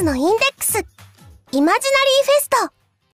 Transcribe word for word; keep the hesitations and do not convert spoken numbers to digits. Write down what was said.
スのインデックスイマジナリーフェスト。